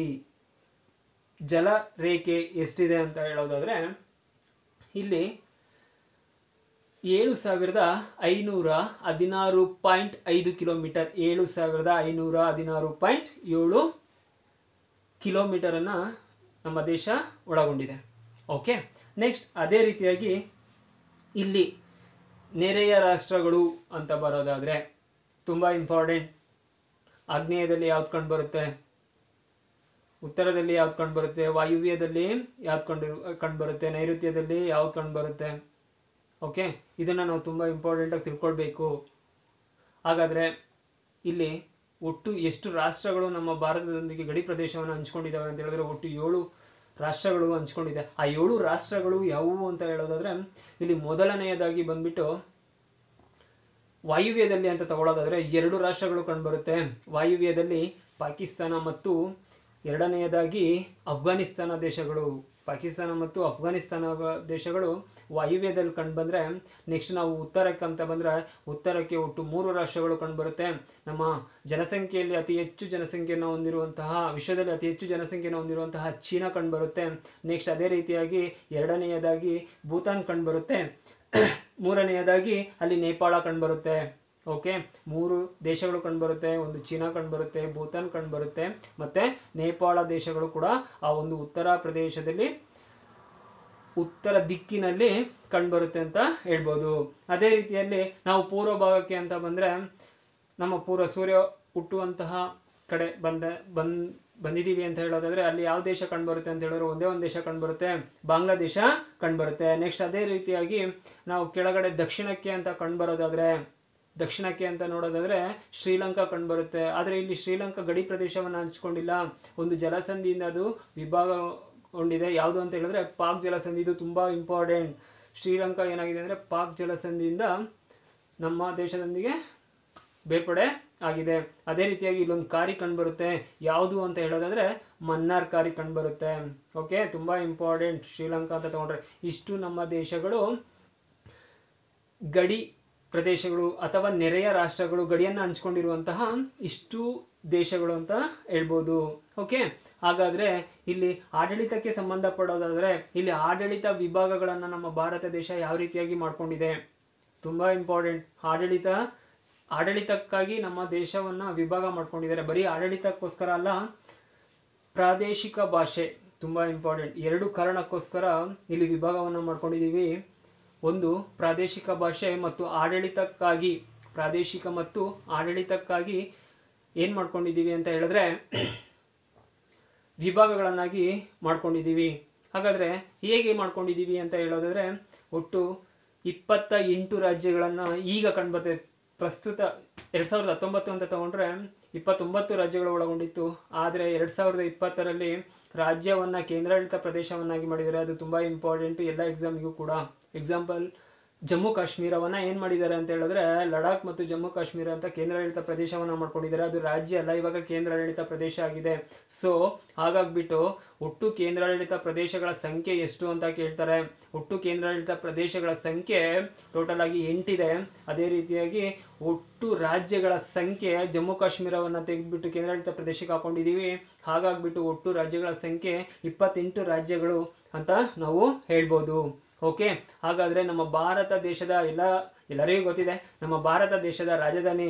[SPEAKER 1] ಜಲ ರೇಖೆ ಎಷ್ಟಿದೆ ಅಂತ ಹೇಳೋದಾದರೆ ಇಲ್ಲಿ ಏಳು ಸಾವಿರದ ಐನೂರ ಹದಿನಾರು ಪಾಯಿಂಟ್ ಐದು ಕಿಲೋಮೀಟರ್ ಏಳು ಸಾವಿರದ ಐನೂರ ಹದಿನಾರು ಪಾಯಿಂಟ್ ಏಳು ಕಿಲೋಮೀಟರನ್ನು ನಮ್ಮ ದೇಶ ಒಳಗೊಂಡಿದೆ. ಓಕೆ, ನೆಕ್ಸ್ಟ್ ಅದೇ ರೀತಿಯಾಗಿ ಇಲ್ಲಿ ನೆರೆಯ ರಾಷ್ಟ್ರಗಳು ಅಂತ ಬರೋದಾದರೆ ತುಂಬ ಇಂಪಾರ್ಟೆಂಟ್. ಆಗ್ನೇಯದಲ್ಲಿ ಯಾವ್ದು ಕಂಡು ಬರುತ್ತೆ, ಉತ್ತರದಲ್ಲಿ ಯಾವ್ದು ಕಂಡು ಬರುತ್ತೆ, ವಾಯುವ್ಯದಲ್ಲಿ ಯಾವ್ದು ಕಂಡು ಕಂಡು ಬರುತ್ತೆ, ನೈಋತ್ಯದಲ್ಲಿ ಯಾವ್ದು ಕಂಡು ಬರುತ್ತೆ. ಓಕೆ, ಇದನ್ನು ನಾವು ತುಂಬ ಇಂಪಾರ್ಟೆಂಟಾಗಿ ತಿಳ್ಕೊಳ್ಬೇಕು. ಹಾಗಾದರೆ ಇಲ್ಲಿ ಒಟ್ಟು ಎಷ್ಟು ರಾಷ್ಟ್ರಗಳು ನಮ್ಮ ಭಾರತದೊಂದಿಗೆ ಗಡಿ ಪ್ರದೇಶವನ್ನು ಹಂಚ್ಕೊಂಡಿದ್ದಾವೆ ಅಂತ ಹೇಳಿದ್ರೆ ಒಟ್ಟು ಏಳು ರಾಷ್ಟ್ರಗಳು ಹಂಚ್ಕೊಂಡಿದೆ. ಆ ಏಳು ರಾಷ್ಟ್ರಗಳು ಯಾವುವು ಅಂತ ಹೇಳೋದಾದರೆ ಇಲ್ಲಿ ಮೊದಲನೆಯದಾಗಿ ಬಂದ್ಬಿಟ್ಟು ವಾಯುವ್ಯದಲ್ಲಿ ಅಂತ ತಗೊಳ್ಳೋದಾದರೆ ಎರಡು ರಾಷ್ಟ್ರಗಳು ಕಂಡುಬರುತ್ತೆ. ವಾಯುವ್ಯದಲ್ಲಿ ಪಾಕಿಸ್ತಾನ ಮತ್ತು ಎರಡನೆಯದಾಗಿ ಅಫ್ಘಾನಿಸ್ತಾನ ದೇಶಗಳು. ಪಾಕಿಸ್ತಾನ ಮತ್ತು ಅಫ್ಘಾನಿಸ್ತಾನ ದೇಶಗಳು ವಾಯುವ್ಯದಲ್ಲಿ ಕಂಡುಬಂದರೆ, ನೆಕ್ಸ್ಟ್ ನಾವು ಉತ್ತರಕ್ಕೆ ಅಂತ ಬಂದರೆ ಉತ್ತರಕ್ಕೆ ಒಟ್ಟು ಮೂರು ರಾಷ್ಟ್ರಗಳು ಕಂಡುಬರುತ್ತೆ. ನಮ್ಮ ಜನಸಂಖ್ಯೆಯಲ್ಲಿ ಅತಿ ಹೆಚ್ಚು ಜನಸಂಖ್ಯೆಯನ್ನು ಹೊಂದಿರುವಂತಹ, ವಿಶ್ವದಲ್ಲಿ ಅತಿ ಹೆಚ್ಚು ಜನಸಂಖ್ಯೆಯನ್ನು ಹೊಂದಿರುವಂತಹ ಚೀನಾ ಕಂಡುಬರುತ್ತೆ. ನೆಕ್ಸ್ಟ್ ಅದೇ ರೀತಿಯಾಗಿ ಎರಡನೆಯದಾಗಿ ಭೂತಾನ್ ಕಂಡುಬರುತ್ತೆ. ಮೂರನೆಯದಾಗಿ ಅಲ್ಲಿ ನೇಪಾಳ ಕಂಡುಬರುತ್ತೆ. ಓಕೆ, ಮೂರು ದೇಶಗಳು ಕಂಡುಬರುತ್ತೆ. ಒಂದು ಚೀನಾ ಕಂಡುಬರುತ್ತೆ, ಭೂತಾನ್ ಕಂಡುಬರುತ್ತೆ, ಮತ್ತು ನೇಪಾಳ ದೇಶಗಳು ಕೂಡ ಆ ಒಂದು ಉತ್ತರ ಪ್ರದೇಶದಲ್ಲಿ ಉತ್ತರ ದಿಕ್ಕಿನಲ್ಲಿ ಕಂಡುಬರುತ್ತೆ ಅಂತ ಹೇಳ್ಬೋದು. ಅದೇ ರೀತಿಯಲ್ಲಿ ನಾವು ಪೂರ್ವ ಭಾಗಕ್ಕೆ ಅಂತ ಬಂದರೆ ನಮ್ಮ ಪೂರ್ವ ಸೂರ್ಯ ಹುಟ್ಟುವಂತಹ ಕಡೆ ಬಂದ ಬಂದ್ ಬಂದಿದ್ದೀವಿ ಅಂತ ಹೇಳೋದಾದರೆ ಅಲ್ಲಿ ಯಾವ ದೇಶ ಕಂಡುಬರುತ್ತೆ ಅಂತ ಹೇಳಿದ್ರೆ ಒಂದೇ ಒಂದು ದೇಶ ಕಂಡುಬರುತ್ತೆ, ಬಾಂಗ್ಲಾದೇಶ ಕಂಡುಬರುತ್ತೆ. ನೆಕ್ಸ್ಟ್ ಅದೇ ರೀತಿಯಾಗಿ ನಾವು ಕೆಳಗಡೆ ದಕ್ಷಿಣಕ್ಕೆ ಅಂತ ಕಂಡುಬರೋದಾದರೆ ದಕ್ಷಿಣಕ್ಕೆ ಅಂತ ನೋಡೋದಾದರೆ ಶ್ರೀಲಂಕಾ ಕಂಡುಬರುತ್ತೆ. ಆದರೆ ಇಲ್ಲಿ ಶ್ರೀಲಂಕಾ ಗಡಿ ಪ್ರದೇಶವನ್ನು ಹಂಚ್ಕೊಂಡಿಲ್ಲ, ಒಂದು ಜಲಸಂಧಿಯಿಂದ ಅದು ವಿಭಾಗಗೊಂಡಿದೆ. ಯಾವುದು ಅಂತ ಹೇಳಿದ್ರೆ ಪಾಕ್ ಜಲಸಂಧಿ. ಇದು ತುಂಬ ಇಂಪಾರ್ಟೆಂಟ್. ಶ್ರೀಲಂಕಾ ಏನಾಗಿದೆ ಅಂದರೆ ಪಾಕ್ ಜಲಸಂಧಿಯಿಂದ ನಮ್ಮ ದೇಶದೊಂದಿಗೆ ಬೇರ್ಪಡೆ ಆಗಿದೆ. ಅದೇ ರೀತಿಯಾಗಿ ಇಲ್ಲೊಂದು ಕಾರಿ ಕಂಡುಬರುತ್ತೆ. ಯಾವುದು ಅಂತ ಹೇಳೋದಾದರೆ ಮನ್ನಾರ್ ಕಾರಿ ಕಂಡುಬರುತ್ತೆ. ಓಕೆ, ತುಂಬ ಇಂಪಾರ್ಟೆಂಟ್. ಶ್ರೀಲಂಕಾ ಅಂತ ತಗೊಂಡ್ರೆ ಇಷ್ಟು ನಮ್ಮ ದೇಶಗಳು ಗಡಿ ಪ್ರದೇಶಗಳು ಅಥವಾ ನೆರೆಯ ರಾಷ್ಟ್ರಗಳು, ಗಡಿಯನ್ನು ಹಂಚ್ಕೊಂಡಿರುವಂತಹ ಇಷ್ಟು ದೇಶಗಳು ಅಂತ ಹೇಳ್ಬೋದು. ಓಕೆ, ಹಾಗಾದರೆ ಇಲ್ಲಿ ಆಡಳಿತಕ್ಕೆ ಸಂಬಂಧಪಡೋದಾದರೆ ಇಲ್ಲಿ ಆಡಳಿತ ವಿಭಾಗಗಳನ್ನು ನಮ್ಮ ಭಾರತ ದೇಶ ಯಾವ ರೀತಿಯಾಗಿ ಮಾಡ್ಕೊಂಡಿದೆ, ತುಂಬ ಇಂಪಾರ್ಟೆಂಟ್. ಆಡಳಿತ ಆಡಳಿತಕ್ಕಾಗಿ ನಮ್ಮ ದೇಶವನ್ನು ವಿಭಾಗ ಮಾಡ್ಕೊಂಡಿದ್ದಾರೆ. ಬರೀ ಆಡಳಿತಕ್ಕೋಸ್ಕರ ಅಲ್ಲ, ಪ್ರಾದೇಶಿಕ ಭಾಷೆ ತುಂಬ ಇಂಪಾರ್ಟೆಂಟ್. ಎರಡು ಕಾರಣಕ್ಕೋಸ್ಕರ ಇಲ್ಲಿ ವಿಭಾಗವನ್ನು ಮಾಡ್ಕೊಂಡಿದ್ದೀವಿ. ಒಂದು ಪ್ರಾದೇಶಿಕ ಭಾಷೆ ಮತ್ತು ಆಡಳಿತಕ್ಕಾಗಿ ಪ್ರಾದೇಶಿಕ ಮತ್ತು ಆಡಳಿತಕ್ಕಾಗಿ ಏನು ಮಾಡ್ಕೊಂಡಿದ್ದೀವಿ ಅಂತ ಹೇಳಿದ್ರೆ ವಿಭಾಗಗಳನ್ನಾಗಿ ಮಾಡ್ಕೊಂಡಿದ್ದೀವಿ. ಹಾಗಾದರೆ ಹೇಗೆ ಮಾಡ್ಕೊಂಡಿದ್ದೀವಿ ಅಂತ ಹೇಳೋದಾದರೆ ಒಟ್ಟು ಇಪ್ಪತ್ತ ಎಂಟು ರಾಜ್ಯಗಳನ್ನು ಈಗ ಕಂಡುಬರ್ತದೆ. ಪ್ರಸ್ತುತ ಎರಡು ಸಾವಿರದ ಹತ್ತೊಂಬತ್ತು ಅಂತ ತಗೊಂಡ್ರೆ ಇಪ್ಪತ್ತೊಂಬತ್ತು ರಾಜ್ಯಗಳು ಒಳಗೊಂಡಿತ್ತು. ಆದರೆ ಎರಡು ಸಾವಿರದ ಇಪ್ಪತ್ತರಲ್ಲಿ ರಾಜ್ಯವನ್ನು ಕೇಂದ್ರಾಡಳಿತ ಪ್ರದೇಶವನ್ನಾಗಿ ಮಾಡಿದ್ದಾರೆ. ಅದು ತುಂಬ ಇಂಪಾರ್ಟೆಂಟು ಎಲ್ಲ ಎಕ್ಸಾಮಿಗೂ ಕೂಡ. ಎಕ್ಸಾಂಪಲ್ ಜಮ್ಮು ಕಾಶ್ಮೀರವನ್ನು ಏನು ಮಾಡಿದ್ದಾರೆ ಅಂತ ಹೇಳಿದ್ರೆ ಲಡಾಖ್ ಮತ್ತು ಜಮ್ಮು ಕಾಶ್ಮೀರ ಅಂತ ಕೇಂದ್ರಾಡಳಿತ ಪ್ರದೇಶವನ್ನು ಮಾಡ್ಕೊಂಡಿದ್ದಾರೆ. ಅದು ರಾಜ್ಯ ಅಲ್ಲ, ಇವಾಗ ಕೇಂದ್ರಾಡಳಿತ ಪ್ರದೇಶ ಆಗಿದೆ. ಸೊ ಹಾಗಾಗ್ಬಿಟ್ಟು ಒಟ್ಟು ಕೇಂದ್ರಾಡಳಿತ ಪ್ರದೇಶಗಳ ಸಂಖ್ಯೆ ಎಷ್ಟು ಅಂತ ಕೇಳ್ತಾರೆ. ಒಟ್ಟು ಕೇಂದ್ರಾಡಳಿತ ಪ್ರದೇಶಗಳ ಸಂಖ್ಯೆ ಟೋಟಲ್ ಆಗಿ ಎಂಟಿದೆ. ಅದೇ ರೀತಿಯಾಗಿ ಒಟ್ಟು ರಾಜ್ಯಗಳ ಸಂಖ್ಯೆ ಜಮ್ಮು ಕಾಶ್ಮೀರವನ್ನು ತೆಗೆದುಬಿಟ್ಟು ಕೇಂದ್ರಾಡಳಿತ ಪ್ರದೇಶಕ್ಕೆ ಹಾಕೊಂಡಿದ್ದೀವಿ. ಹಾಗಾಗ್ಬಿಟ್ಟು ಒಟ್ಟು ರಾಜ್ಯಗಳ ಸಂಖ್ಯೆ ಇಪ್ಪತ್ತೆಂಟು ರಾಜ್ಯಗಳು ಅಂತ ನಾವು ಹೇಳ್ಬೋದು. ಓಕೆ, ಹಾಗಾದರೆ ನಮ್ಮ ಭಾರತ ದೇಶದ ಎಲ್ಲ ಎಲ್ಲರಿಗೂ ಗೊತ್ತಿದೆ, ನಮ್ಮ ಭಾರತ ದೇಶದ ರಾಜಧಾನಿ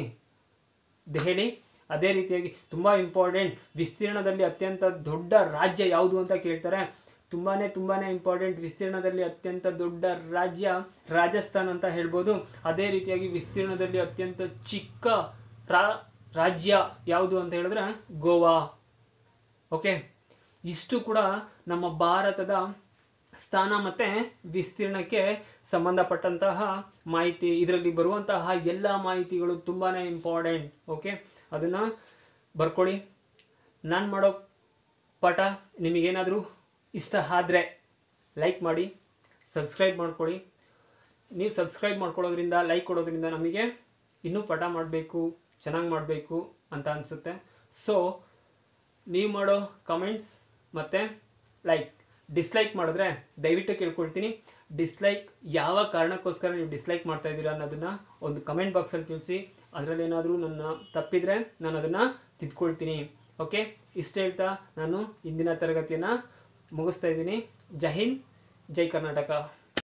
[SPEAKER 1] ದೆಹಲಿ. ಅದೇ ರೀತಿಯಾಗಿ ತುಂಬ ಇಂಪಾರ್ಟೆಂಟ್, ವಿಸ್ತೀರ್ಣದಲ್ಲಿ ಅತ್ಯಂತ ದೊಡ್ಡ ರಾಜ್ಯ ಯಾವುದು ಅಂತ ಕೇಳ್ತಾರೆ. ತುಂಬಾ ತುಂಬಾ ಇಂಪಾರ್ಟೆಂಟ್, ವಿಸ್ತೀರ್ಣದಲ್ಲಿ ಅತ್ಯಂತ ದೊಡ್ಡ ರಾಜ್ಯ ರಾಜಸ್ಥಾನ್ ಅಂತ ಹೇಳ್ಬೋದು. ಅದೇ ರೀತಿಯಾಗಿ ವಿಸ್ತೀರ್ಣದಲ್ಲಿ ಅತ್ಯಂತ ಚಿಕ್ಕ ರಾ ರಾಜ್ಯ ಯಾವುದು ಅಂತ ಹೇಳಿದ್ರೆ ಗೋವಾ. ಓಕೆ, ಇಷ್ಟು ಕೂಡ ನಮ್ಮ ಭಾರತದ ಸ್ಥಾನ ಮತ್ತು ವಿಸ್ತೀರ್ಣಕ್ಕೆ ಸಂಬಂಧಪಟ್ಟಂತಹ ಮಾಹಿತಿ. ಇದರಲ್ಲಿ ಬರುವಂತಹ ಎಲ್ಲ ಮಾಹಿತಿಗಳು ತುಂಬಾ ಇಂಪಾರ್ಟೆಂಟ್. ಓಕೆ, ಅದನ್ನು ಬರ್ಕೊಳ್ಳಿ. ನಾನು ಮಾಡೋ ಪಾಠ ನಿಮಗೇನಾದರೂ ಇಷ್ಟ ಆದರೆ ಲೈಕ್ ಮಾಡಿ, ಸಬ್ಸ್ಕ್ರೈಬ್ ಮಾಡ್ಕೊಳ್ಳಿ. ನೀವು ಸಬ್ಸ್ಕ್ರೈಬ್ ಮಾಡ್ಕೊಳ್ಳೋದ್ರಿಂದ, ಲೈಕ್ ಕೊಡೋದ್ರಿಂದ ನಮಗೆ ಇನ್ನೂ ಪಾಠ ಮಾಡಬೇಕು, ಚೆನ್ನಾಗಿ ಮಾಡಬೇಕು ಅಂತ ಅನಿಸುತ್ತೆ. ಸೊ ನೀವು ಮಾಡೋ ಕಮೆಂಟ್ಸ್ ಮತ್ತು ಲೈಕ್, ಡಿಸ್ಲೈಕ್ ಮಾಡಿದ್ರೆ ದಯವಿಟ್ಟು ಕೇಳ್ಕೊಳ್ತೀನಿ, ಡಿಸ್ಲೈಕ್ ಯಾವ ಕಾರಣಕ್ಕೋಸ್ಕರ ನೀವು ಡಿಸ್ಲೈಕ್ ಮಾಡ್ತಾ ಇದ್ದೀರಾ ಅನ್ನೋದನ್ನು ಒಂದು ಕಮೆಂಟ್ ಬಾಕ್ಸಲ್ಲಿ ತಿಳಿಸಿ. ಅದರಲ್ಲಿ ಏನಾದರೂ ನನ್ನ ತಪ್ಪಿದರೆ ನಾನು ಅದನ್ನು ತಿದ್ಕೊಳ್ತೀನಿ. ಓಕೆ, ಇಷ್ಟು ಹೇಳ್ತಾ ನಾನು ಇಂದಿನ ತರಗತಿಯನ್ನು ಮುಗಿಸ್ತಾ ಇದ್ದೀನಿ. ಜೈ ಹಿಂದ್, ಜೈ ಕರ್ನಾಟಕ.